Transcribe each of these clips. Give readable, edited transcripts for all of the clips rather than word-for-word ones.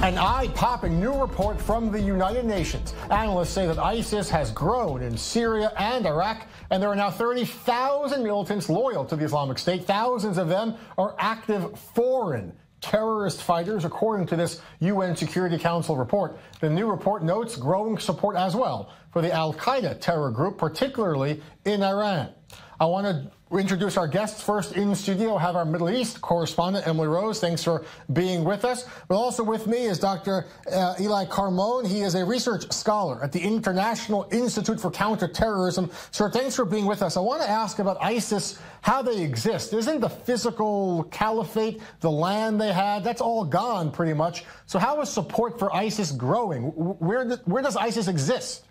An eye-popping new report from the United Nations. Analysts say that ISIS has grown in Syria and Iraq, and there are now 30,000 militants loyal to the Islamic State. Thousands of them are active foreign terrorist fighters, according to this UN Security Council report. The new report notes growing support as well for the Al-Qaeda terror group, particularly in Iran. I want to introduce our guests first in the studio. I have our Middle East correspondent, Emily Rose. Thanks for being with us. But also with me is Dr. Ely Karmon. He is a research scholar at the International Institute for Counterterrorism. Sir, thanks for being with us. I want to ask about ISIS, how they exist. Isn't the physical caliphate, the land they had, that's all gone pretty much. So how is support for ISIS growing? Where does ISIS exist?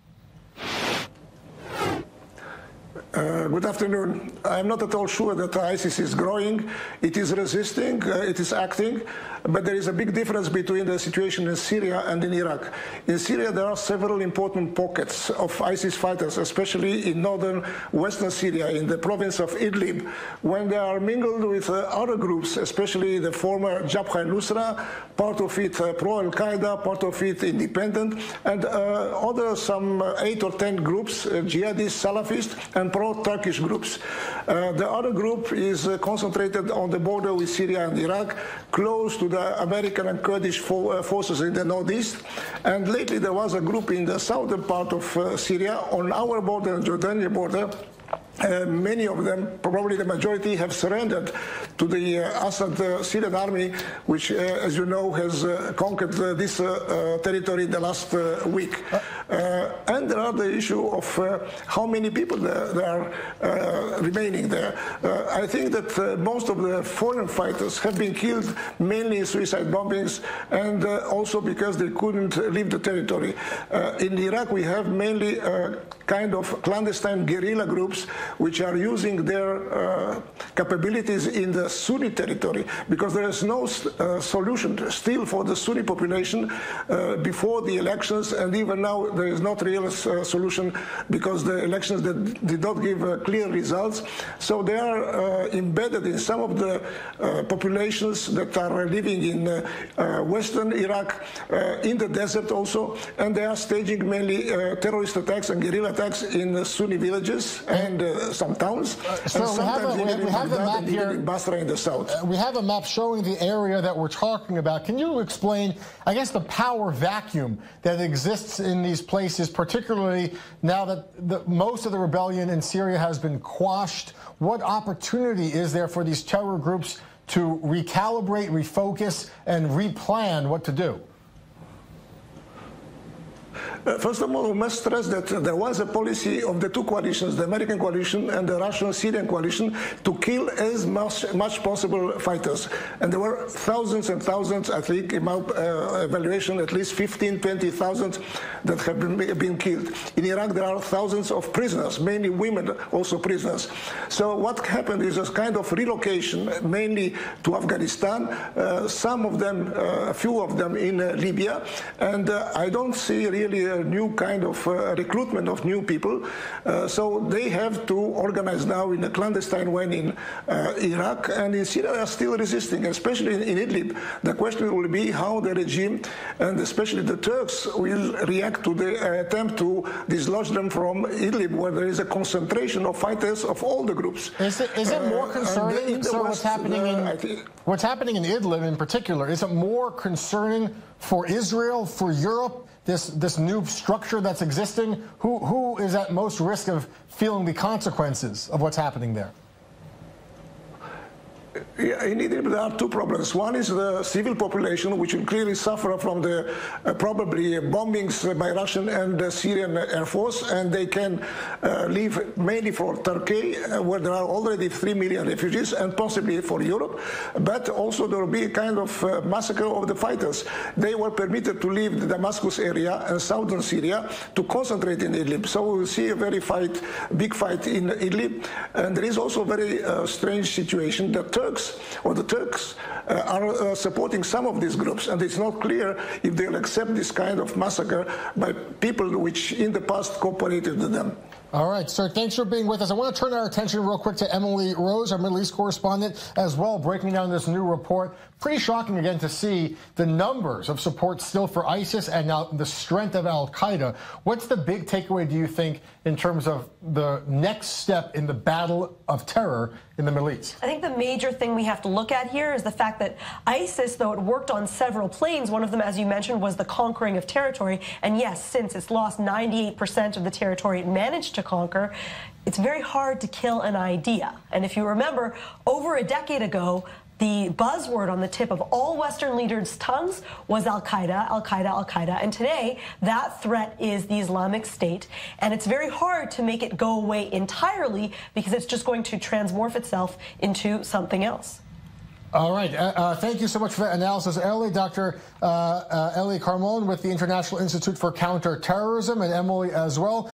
Good afternoon. I'm not at all sure that ISIS is growing. It is resisting, it is acting, but there is a big difference between the situation in Syria and in Iraq. In Syria, there are several important pockets of ISIS fighters, especially in northern western Syria, in the province of Idlib, when they are mingled with other groups, especially the former Jabhat al-Nusra, part of it pro-Al-Qaeda, part of it independent, and other some 8 or 10 groups, jihadist, Salafist, and pro-Turkish groups. The other group is concentrated on the border with Syria and Iraq, close to the American and Kurdish forces in the northeast. And lately there was a group in the southern part of Syria, on our border, the Jordanian border. Many of them, probably the majority, have surrendered to the Assad Syrian army, which, as you know, has conquered this territory in the last week. And there are the issue of how many people there are remaining there. I think that most of the foreign fighters have been killed mainly in suicide bombings, and also because they couldn't leave the territory. In Iraq, we have mainly kind of clandestine guerrilla groups which are using their capabilities in the Sunni territory, because there is no solution still for the Sunni population before the elections, and even now there is not real solution because the elections did not give clear results. So they are embedded in some of the populations that are living in western Iraq, in the desert also, and they are staging mainly terrorist attacks and guerrilla attacks in Sunni villages and some towns. So we have a map here in Basra in the south. We have a map showing the area that we're talking about. Can you explain, I guess, the power vacuum that exists in these places, particularly now that most of the rebellion in Syria has been quashed? What opportunity is there for these terror groups to recalibrate, refocus, and replan what to do? First of all, we must stress that there was a policy of the two coalitions, the American coalition and the Russian-Syrian coalition, to kill as much possible fighters. And there were thousands and thousands, I think, in my evaluation, at least 15, 20,000 that have been killed. In Iraq, there are thousands of prisoners, mainly women, also prisoners. So what happened is a kind of relocation, mainly to Afghanistan, some of them, a few of them in Libya, and I don't see really a new kind of recruitment of new people. So they have to organize now in a clandestine way in Iraq, and in Syria they are still resisting, especially in Idlib. The question will be how the regime, and especially the Turks, will react to the attempt to dislodge them from Idlib, where there is a concentration of fighters of all the groups. Is it more concerning? So what's happening in Idlib in particular, is it more concerning for Israel, for Europe, this new structure that's existing? Who is at most risk of feeling the consequences of what's happening there? Yeah, in Idlib there are two problems. One is the civil population, which will clearly suffer from the probably bombings by Russian and Syrian Air Force, and they can leave mainly for Turkey, where there are already 3 million refugees, and possibly for Europe. But also there will be a kind of massacre of the fighters. They were permitted to leave the Damascus area and southern Syria to concentrate in Idlib. So we will see a very big fight in Idlib. And there is also a very strange situation that the Turks are supporting some of these groups, and it's not clear if they'll accept this kind of massacre by people which in the past cooperated with them. All right, sir, thanks for being with us. I want to turn our attention real quick to Emily Rose, our Middle East correspondent, as well, breaking down this new report. Pretty shocking, again, to see the numbers of support still for ISIS and now the strength of Al-Qaeda. What's the big takeaway, do you think, in terms of the next step in the battle of terror in the Middle East? I think the major thing we have to look at here is the fact that ISIS, though it worked on several planes, one of them, as you mentioned, was the conquering of territory. And yes, since it's lost 98% of the territory it managed to conquer, it's very hard to kill an idea. And if you remember, over a decade ago, the buzzword on the tip of all Western leaders' tongues was Al-Qaeda, Al-Qaeda, Al-Qaeda. And today, that threat is the Islamic State. And it's very hard to make it go away entirely because it's just going to transmorph itself into something else. All right. Thank you so much for that analysis, Dr. Ely Karmon with the International Institute for Counterterrorism, and Emily as well.